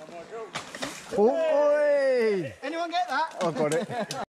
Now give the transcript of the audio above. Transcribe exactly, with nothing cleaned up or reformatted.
Oh, oi! Anyone get that? I've got it.